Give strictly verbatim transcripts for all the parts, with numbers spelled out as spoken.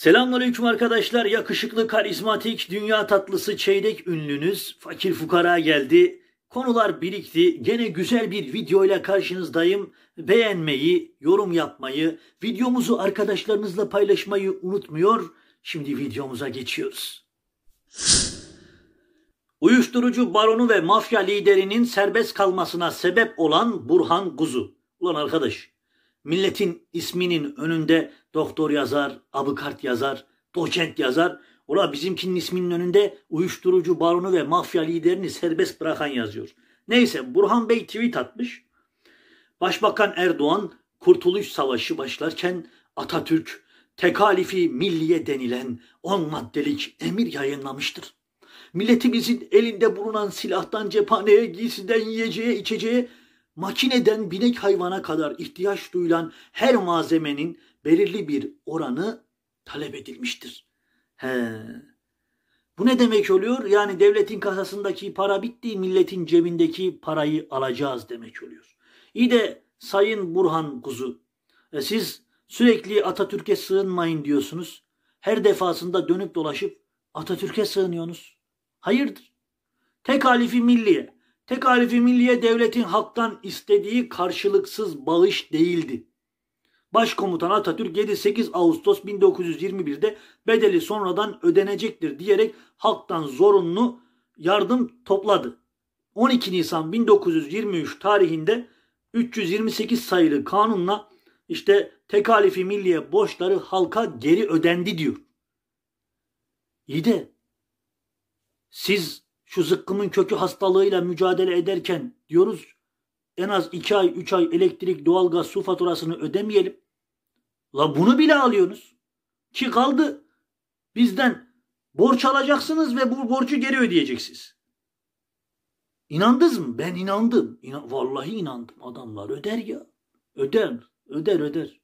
Selamünaleyküm arkadaşlar. Yakışıklı, karizmatik, dünya tatlısı, çeyrek ünlünüz fakir fukara geldi. Konular birikti. Gene güzel bir videoyla karşınızdayım. Beğenmeyi, yorum yapmayı, videomuzu arkadaşlarınızla paylaşmayı unutmuyor. Şimdi videomuza geçiyoruz. Uyuşturucu baronu ve mafya liderinin serbest kalmasına sebep olan Burhan Kuzu. Ulan arkadaş, milletin isminin önünde doktor yazar, avukat yazar, doçent yazar. Ula bizimkinin isminin önünde uyuşturucu baronu ve mafya liderini serbest bırakan yazıyor. Neyse, Burhan Bey tweet atmış. Başbakan Erdoğan Kurtuluş Savaşı başlarken Atatürk tekalifi milliye denilen on maddelik emir yayınlamıştır. Milletimizin elinde bulunan silahtan cephaneye, giysiden yiyeceğe, içeceğe, makineden binek hayvana kadar ihtiyaç duyulan her malzemenin belirli bir oranı talep edilmiştir. He. Bu ne demek oluyor? Yani devletin kasasındaki para bitti, milletin cebindeki parayı alacağız demek oluyor. İyi de Sayın Burhan Kuzu, e siz sürekli Atatürk'e sığınmayın diyorsunuz. Her defasında dönüp dolaşıp Atatürk'e sığınıyorsunuz. Hayırdır? Tekalifi milliye. Tekalifi milliye devletin halktan istediği karşılıksız bağış değildi. Başkomutan Atatürk yedi sekiz Ağustos bin dokuz yüz yirmi bir'de bedeli sonradan ödenecektir diyerek halktan zorunlu yardım topladı. on iki Nisan bin dokuz yüz yirmi üç tarihinde üç yüz yirmi sekiz sayılı kanunla işte tekalifi milliye borçları halka geri ödendi diyor. İyi de siz şu zıkkımın kökü hastalığıyla mücadele ederken diyoruz en az iki ay üç ay elektrik, doğalgaz, su faturasını ödemeyelim. La bunu bile alıyorsunuz. Ki kaldı bizden borç alacaksınız ve bu borcu geri ödeyeceksiniz. İnandınız mı? Ben inandım. İnan Vallahi inandım. Adamlar öder ya. Öder. Öder öder.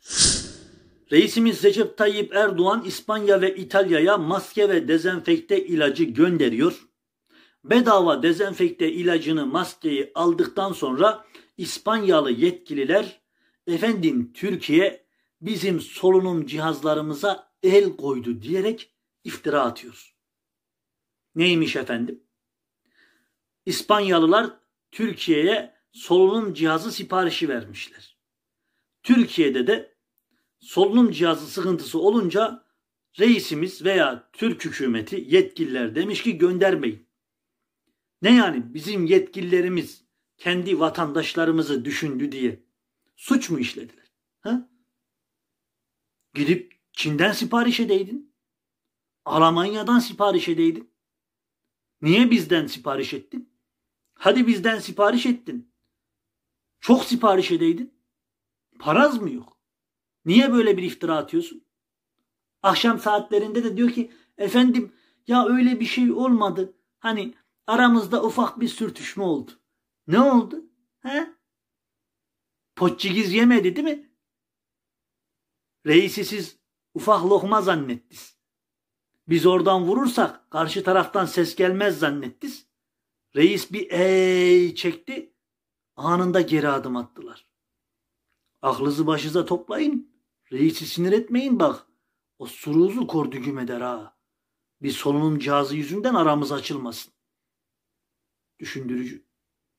Reisimiz Recep Tayyip Erdoğan İspanya ve İtalya'ya maske ve dezenfekte ilacı gönderiyor. Bedava dezenfekte ilacını, maskeyi aldıktan sonra İspanyalı yetkililer efendim Türkiye bizim solunum cihazlarımıza el koydu diyerek iftira atıyor. Neymiş efendim? İspanyalılar Türkiye'ye solunum cihazı siparişi vermişler. Türkiye'de de solunum cihazı sıkıntısı olunca reisimiz veya Türk hükümeti yetkililer demiş ki göndermeyin. Ne yani bizim yetkililerimiz kendi vatandaşlarımızı düşündü diye suç mu işlediler? Ha? Gidip Çin'den sipariş edeydin. Almanya'dan sipariş edeydin. Niye bizden sipariş ettin? Hadi bizden sipariş ettin. Çok sipariş edeydin. Paraz mı yok? Niye böyle bir iftira atıyorsun? Akşam saatlerinde de diyor ki efendim ya öyle bir şey olmadı. Hani aramızda ufak bir sürtüşme oldu. Ne oldu? He? Poççigiz yemedi değil mi? Reisi siz ufak lokma zannettiniz. Biz oradan vurursak karşı taraftan ses gelmez zannettiniz. Reis bir ey çekti. Anında geri adım attılar. Aklınızı başınıza toplayın. Reisi sinir etmeyin bak. O suruzu kordügüm eder ha. Bir solunum cihazı yüzünden aramız açılmasın. Düşündürücü.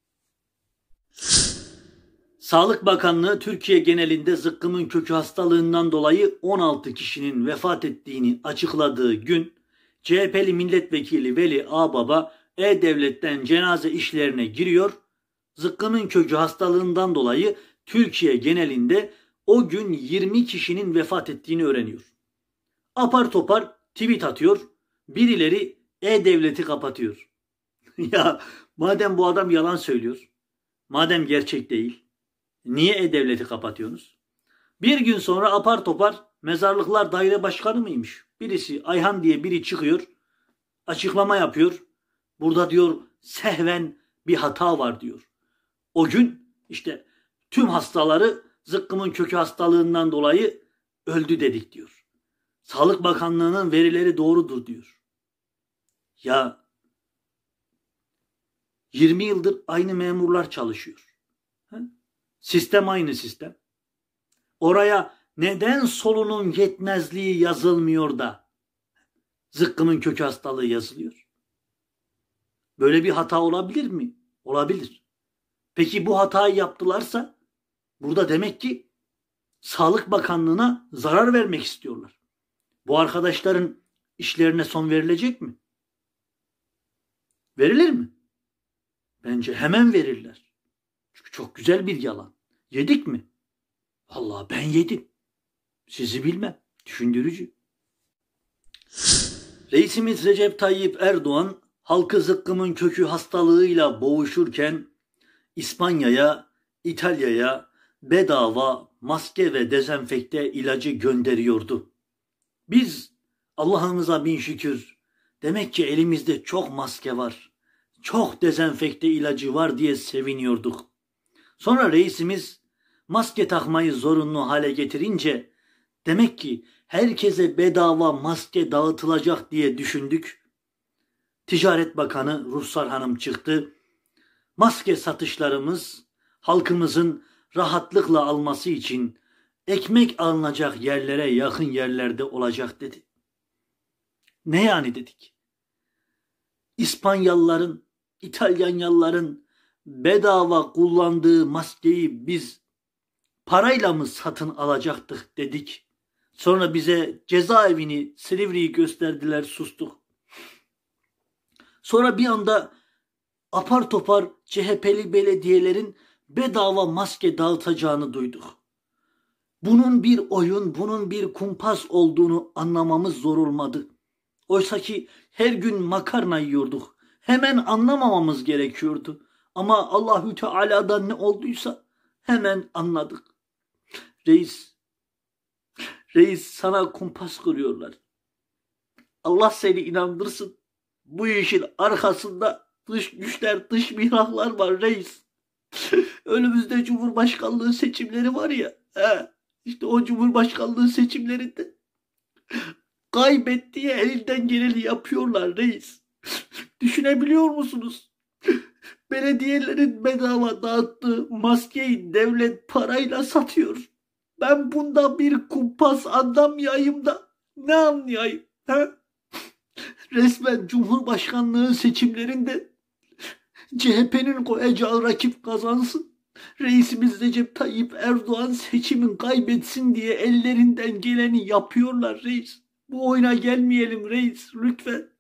Sağlık Bakanlığı Türkiye genelinde zıkkımın kökü hastalığından dolayı on altı kişinin vefat ettiğini açıkladığı gün C H P'li milletvekili Veli Ağbaba E-Devlet'ten cenaze işlerine giriyor. Zıkkımın kökü hastalığından dolayı Türkiye genelinde o gün yirmi kişinin vefat ettiğini öğreniyor. Apar topar tweet atıyor. Birileri E-Devlet'i kapatıyor. Ya madem bu adam yalan söylüyor, madem gerçek değil, niye E-Devlet'i kapatıyorsunuz? Bir gün sonra apar topar mezarlıklar daire başkanı mıymış? Birisi Ayhan diye biri çıkıyor, açıklama yapıyor. Burada diyor sehven bir hata var diyor. O gün işte tüm hastaları zıkkımın kökü hastalığından dolayı öldü dedik diyor. Sağlık Bakanlığı'nın verileri doğrudur diyor. Ya yirmi yıldır aynı memurlar çalışıyor. Sistem aynı sistem. Oraya neden solunum yetmezliği yazılmıyor da zıkkımın kökü hastalığı yazılıyor? Böyle bir hata olabilir mi? Olabilir. Peki bu hatayı yaptılarsa burada demek ki Sağlık Bakanlığı'na zarar vermek istiyorlar. Bu arkadaşların işlerine son verilecek mi? Verilir mi? Bence hemen verirler. Çünkü çok güzel bir yalan. Yedik mi? Vallahi ben yedim. Sizi bilmem. Düşündürücü. Reisimiz Recep Tayyip Erdoğan halkı zıkkımın kökü hastalığıyla boğuşurken İspanya'ya, İtalya'ya bedava maske ve dezenfekte ilacı gönderiyordu. Biz Allah'ımıza bin şükür demek ki elimizde çok maske var, çok dezenfekte ilacı var diye seviniyorduk. Sonra reisimiz maske takmayı zorunlu hale getirince demek ki herkese bedava maske dağıtılacak diye düşündük. Ticaret Bakanı Ruhsar Hanım çıktı. Maske satışlarımız halkımızın rahatlıkla alması için ekmek alınacak yerlere yakın yerlerde olacak dedi. Ne yani dedik? İspanyolların, İtalyanların bedava kullandığı maskeyi biz parayla mı satın alacaktık dedik. Sonra bize cezaevini, Silivri'yi gösterdiler, sustuk. Sonra bir anda apar topar C H P'li belediyelerin bedava maske dağıtacağını duyduk. Bunun bir oyun, bunun bir kumpas olduğunu anlamamız zor olmadı. Oysa ki her gün makarna yiyorduk. Hemen anlamamamız gerekiyordu. Ama Allahü Teala'dan ne olduysa hemen anladık. Reis, reis sana kumpas kuruyorlar. Allah seni inandırsın. Bu işin arkasında dış güçler, dış mihraklar var reis. Önümüzde Cumhurbaşkanlığı seçimleri var ya. He, işte o Cumhurbaşkanlığı seçimlerinde kaybet diye elinden geleni yapıyorlar reis. Düşünebiliyor musunuz? Belediyelerin bedava dağıttığı maskeyi devlet parayla satıyor. Ben bundan bir kumpas anlamayayım da ne anlayayım? He? Resmen Cumhurbaşkanlığı seçimlerinde C H P'nin koyacağı rakip kazansın. Reisimiz Recep Tayyip Erdoğan seçimin kaybetsin diye ellerinden geleni yapıyorlar reis. Bu oyuna gelmeyelim reis lütfen.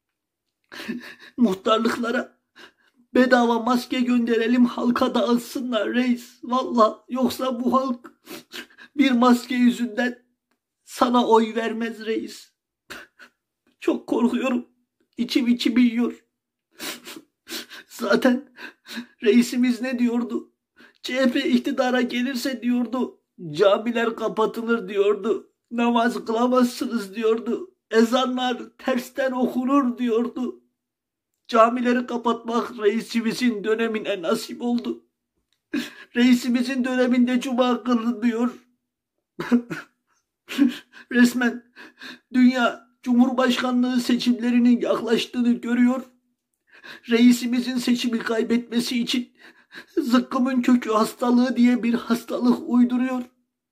Muhtarlıklara bedava maske gönderelim, halka dağıtsınlar reis. Vallahi yoksa bu halk bir maske yüzünden sana oy vermez reis. Çok korkuyorum. İçim içimi yiyor. Zaten reisimiz ne diyordu? C H P iktidara gelirse diyordu, camiler kapatılır diyordu. Namaz kılamazsınız diyordu. Ezanlar tersten okunur diyordu. Camileri kapatmak reisimizin dönemine nasip oldu. Reisimizin döneminde cuma kılınıyor. Resmen dünya Cumhurbaşkanlığı seçimlerinin yaklaştığını görüyor. Reisimizin seçimi kaybetmesi için zıkkımın kökü hastalığı diye bir hastalık uyduruyor.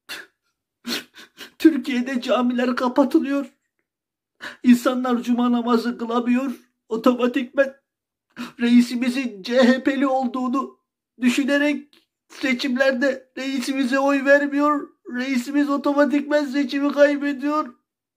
Türkiye'de camiler kapatılıyor. İnsanlar cuma namazı kılamıyor. Otomatikmen reisimizin C H P'li olduğunu düşünerek seçimlerde reisimize oy vermiyor. Reisimiz otomatikmen seçimi kaybediyor.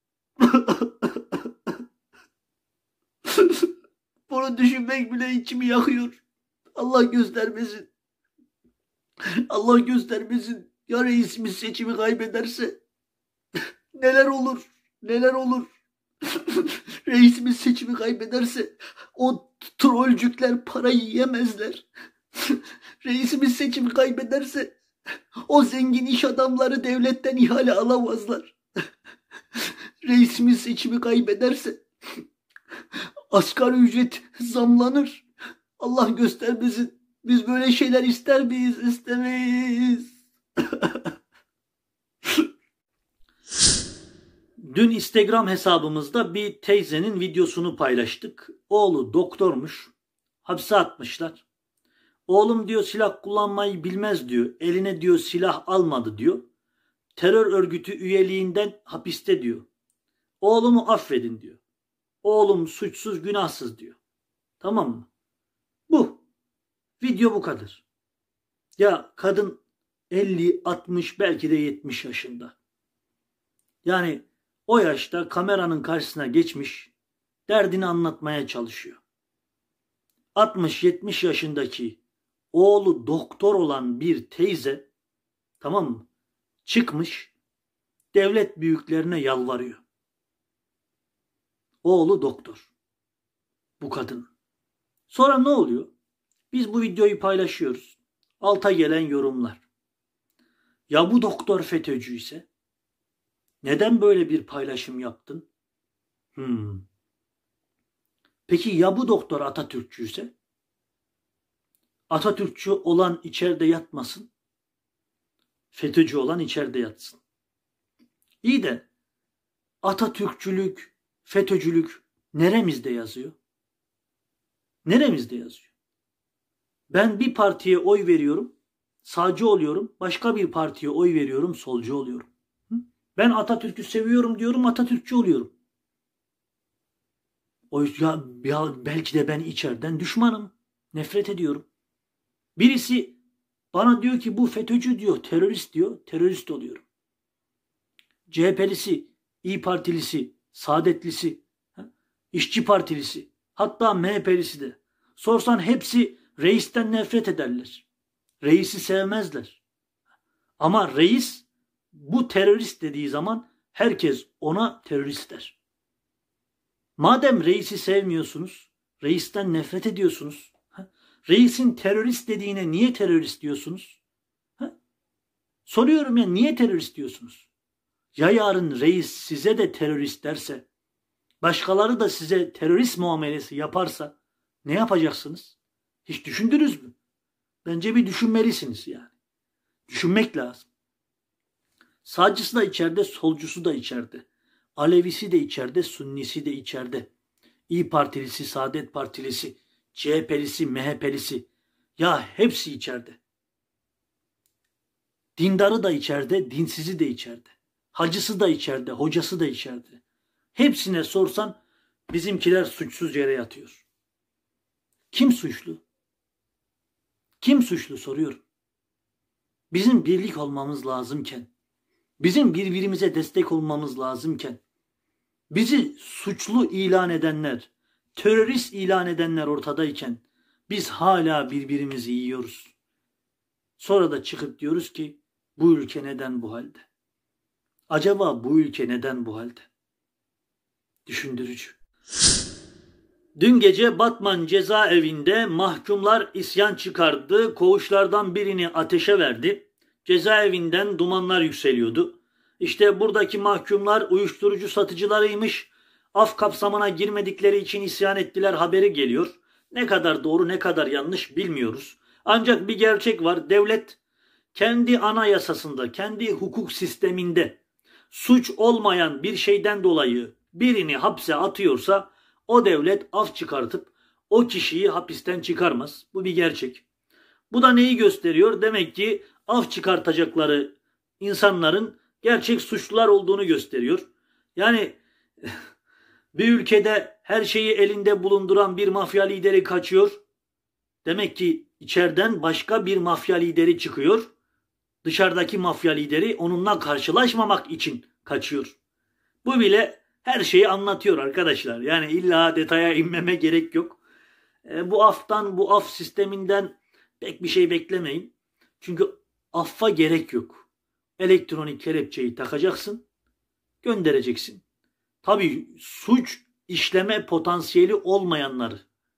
Bunu düşünmek bile içimi yakıyor. Allah göstermesin. Allah göstermesin. Ya reisimiz seçimi kaybederse neler olur? Neler olur? Reisimiz seçimi kaybederse o trollcükler parayı yiyemezler. Reisimiz seçimi kaybederse o zengin iş adamları devletten ihale alamazlar. Reisimiz seçimi kaybederse asgari ücret zamlanır. Allah göstermesin. Biz böyle şeyler ister miyiz? İstemeyiz. Dün Instagram hesabımızda bir teyzenin videosunu paylaştık. Oğlu doktormuş. Hapse atmışlar. Oğlum diyor silah kullanmayı bilmez diyor. Eline diyor silah almadı diyor. terör örgütü üyeliğinden hapiste diyor. Oğlumu affedin diyor. Oğlum suçsuz günahsız diyor. Tamam mı? Bu. Video bu kadar. Ya kadın elli, altmış belki de yetmiş yaşında. Yani o yaşta kameranın karşısına geçmiş, derdini anlatmaya çalışıyor. altmış yetmiş yaşındaki oğlu doktor olan bir teyze, tamam mı? Çıkmış devlet büyüklerine yalvarıyor. Oğlu doktor. Bu kadın. Sonra ne oluyor? Biz bu videoyu paylaşıyoruz. Alta gelen yorumlar. Ya bu doktor FETÖ'cü ise neden böyle bir paylaşım yaptın? Hmm. Peki ya bu doktor Atatürkçü ise? Atatürkçü olan içeride yatmasın. FETÖ'cü olan içeride yatsın. İyi de Atatürkçülük, FETÖ'cülük neremizde yazıyor? Neremizde yazıyor? Ben bir partiye oy veriyorum, sağcı oluyorum. Başka bir partiye oy veriyorum, solcu oluyorum. Ben Atatürk'ü seviyorum diyorum, Atatürkçü oluyorum. O ya, ya belki de ben içeriden düşmanım. Nefret ediyorum. Birisi bana diyor ki bu FETÖ'cü diyor, terörist diyor, terörist oluyorum. C H P'lisi, İYİ Partilisi, Saadetlisi, İşçi Partilisi, hatta M H P'lisi de. Sorsan hepsi reisten nefret ederler. Reisi sevmezler. Ama reis bu terörist dediği zaman herkes ona terörist der. Madem reisi sevmiyorsunuz, reisten nefret ediyorsunuz, reisin terörist dediğine niye terörist diyorsunuz? Ha? Soruyorum ya, niye terörist diyorsunuz? Ya yarın reis size de terörist derse, başkaları da size terörist muamelesi yaparsa ne yapacaksınız? Hiç düşündünüz mü? Bence bir düşünmelisiniz yani. Düşünmek lazım. Sağcısı da içeride, solcusu da içeride. Alevisi de içeride, Sünnisi de içeride. İYİ Partilisi, Saadet Partilisi, C H P'lisi, M H P'lisi. Ya hepsi içeride. Dindarı da içeride, dinsizi de içeride. Hacısı da içeride, hocası da içeride. Hepsine sorsan bizimkiler suçsuz yere yatıyor. Kim suçlu? Kim suçlu soruyorum. Bizim birlik olmamız lazımken, bizim birbirimize destek olmamız lazımken, bizi suçlu ilan edenler, terörist ilan edenler ortadayken biz hala birbirimizi yiyoruz. Sonra da çıkıp diyoruz ki bu ülke neden bu halde? Acaba bu ülke neden bu halde? Düşündürücü. Dün gece Batman cezaevinde mahkumlar isyan çıkardı. Koğuşlardan birini ateşe verdi. Cezaevinden dumanlar yükseliyordu. İşte buradaki mahkumlar uyuşturucu satıcılarıymış. Af kapsamına girmedikleri için isyan ettiler haberi geliyor. Ne kadar doğru ne kadar yanlış bilmiyoruz. Ancak bir gerçek var. Devlet kendi anayasasında, kendi hukuk sisteminde suç olmayan bir şeyden dolayı birini hapse atıyorsa o devlet af çıkartıp o kişiyi hapisten çıkarmaz. Bu bir gerçek. Bu da neyi gösteriyor? Demek ki af çıkartacakları insanların gerçek suçlular olduğunu gösteriyor. Yani bir ülkede her şeyi elinde bulunduran bir mafya lideri kaçıyor. Demek ki içeriden başka bir mafya lideri çıkıyor. Dışarıdaki mafya lideri onunla karşılaşmamak için kaçıyor. Bu bile her şeyi anlatıyor arkadaşlar. Yani illa detaya inmeme gerek yok. E, bu aftan, bu af sisteminden pek bir şey beklemeyin. Çünkü affa gerek yok. Elektronik kelepçeyi takacaksın, göndereceksin. Tabii suç işleme potansiyeli olmayanları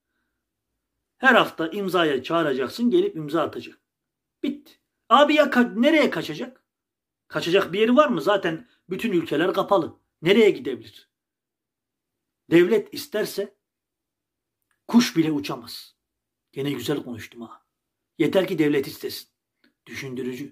her hafta imzaya çağıracaksın, gelip imza atacak. Bitti. Abi ya ka- nereye kaçacak? Kaçacak bir yeri var mı? Zaten bütün ülkeler kapalı. Nereye gidebilir? Devlet isterse kuş bile uçamaz. Gene güzel konuştum ha. Yeter ki devlet istesin. Düşündürücü.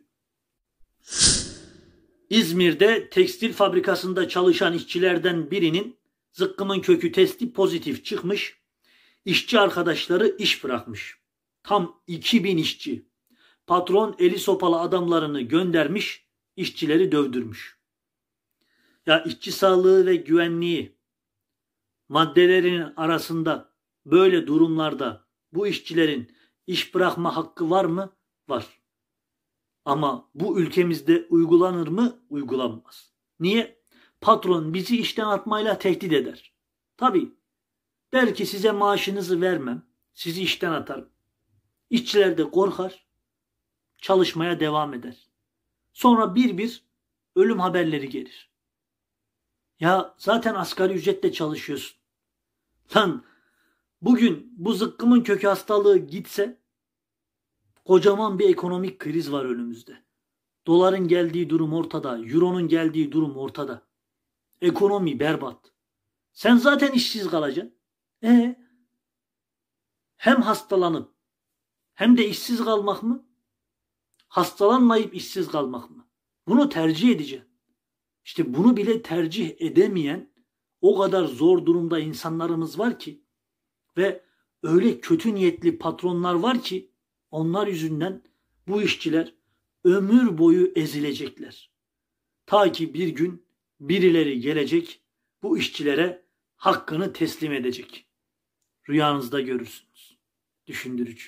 İzmir'de tekstil fabrikasında çalışan işçilerden birinin zıkkımın kökü testi pozitif çıkmış. İşçi arkadaşları iş bırakmış. Tam iki bin işçi. Patron eli sopalı adamlarını göndermiş, işçileri dövdürmüş. Ya işçi sağlığı ve güvenliği maddelerinin arasında böyle durumlarda bu işçilerin iş bırakma hakkı var mı? Var. Ama bu ülkemizde uygulanır mı? Uygulanmaz. Niye? Patron bizi işten atmayla tehdit eder. Tabii. Der ki size maaşınızı vermem, sizi işten atarım. İşçiler de korkar, çalışmaya devam eder. Sonra bir bir ölüm haberleri gelir. Ya zaten asgari ücretle çalışıyorsun. Lan bugün bu zıkkımın kökü hastalığı gitse kocaman bir ekonomik kriz var önümüzde. Doların geldiği durum ortada, euronun geldiği durum ortada. Ekonomi berbat. Sen zaten işsiz kalacaksın. E hem hastalanıp hem de işsiz kalmak mı? Hastalanmayıp işsiz kalmak mı? Bunu tercih edeceksin. İşte bunu bile tercih edemeyen o kadar zor durumda insanlarımız var ki ve öyle kötü niyetli patronlar var ki onlar yüzünden bu işçiler ömür boyu ezilecekler. Ta ki bir gün birileri gelecek bu işçilere hakkını teslim edecek. Rüyanızda görürsünüz. Düşündürücü.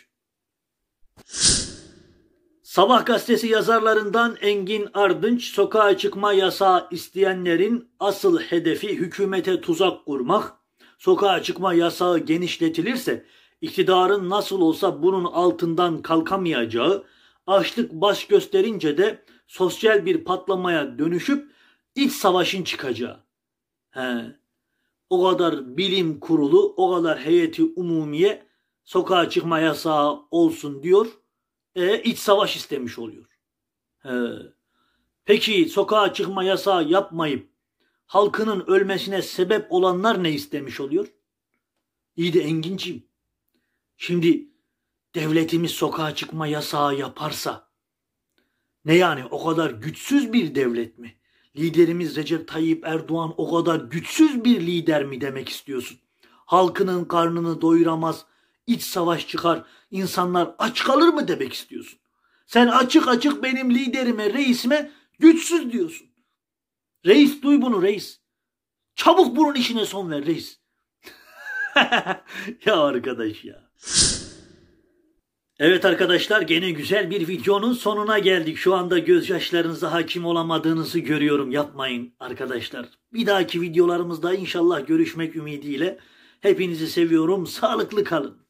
Sabah gazetesi yazarlarından Engin Ardınç, sokağa çıkma yasağı isteyenlerin asıl hedefi hükümete tuzak kurmak. Sokağa çıkma yasağı genişletilirse iktidarın nasıl olsa bunun altından kalkamayacağı, açlık baş gösterince de sosyal bir patlamaya dönüşüp iç savaşın çıkacağı. He, o kadar bilim kurulu, o kadar heyeti umumiye sokağa çıkma yasağı olsun diyor. E, iç savaş istemiş oluyor. He. Peki sokağa çıkma yasağı yapmayıp halkının ölmesine sebep olanlar ne istemiş oluyor? İyi de Enginciğim, şimdi devletimiz sokağa çıkma yasağı yaparsa ne yani, o kadar güçsüz bir devlet mi? Liderimiz Recep Tayyip Erdoğan o kadar güçsüz bir lider mi demek istiyorsun? Halkının karnını doyuramaz, iç savaş çıkar, insanlar aç kalır mı demek istiyorsun? Sen açık açık benim liderime, reisime güçsüz diyorsun. Reis, duy bunu reis. Çabuk bunun işine son ver reis. Ya arkadaş ya. Evet arkadaşlar, gene güzel bir videonun sonuna geldik. Şu anda gözyaşlarınıza hakim olamadığınızı görüyorum. Yapmayın arkadaşlar. Bir dahaki videolarımızda inşallah görüşmek ümidiyle. Hepinizi seviyorum. Sağlıklı kalın.